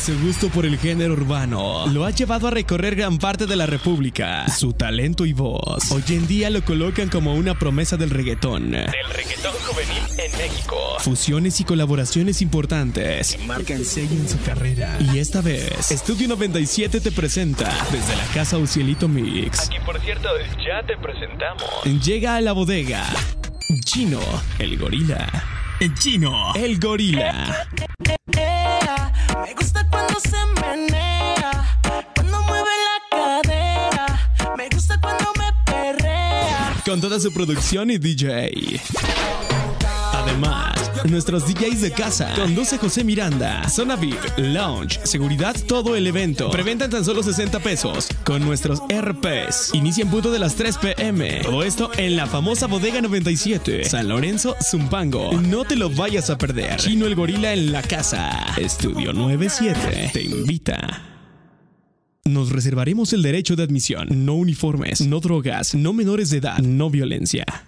Su gusto por el género urbano lo ha llevado a recorrer gran parte de la república. Su talento y voz hoy en día lo colocan como una promesa del reggaetón. Del reggaetón juvenil en México. Fusiones y colaboraciones importantes que marcan sello en su carrera. Y esta vez, Estudio 97 te presenta desde la casa Ucielito Mix. Aquí, por cierto, ya te presentamos. Llega a la bodega Chino, el gorila. Chino, el gorila. Me gusta cuando se menea, cuando mueve la cadera. Me gusta cuando me perrea. Con toda su producción y DJ. Además, nuestros DJs de casa. Conduce José Miranda. Zona VIP, lounge, seguridad, todo el evento. Preventa en tan solo 60 pesos. Con nuestros RPs. Inicia en punto de las 3 p.m. Todo esto en la famosa Bodega 97. San Lorenzo, Zumpango. No te lo vayas a perder. Chino el gorila en la casa. Estudio 97 te invita. Nos reservaremos el derecho de admisión. No uniformes, no drogas, no menores de edad, no violencia.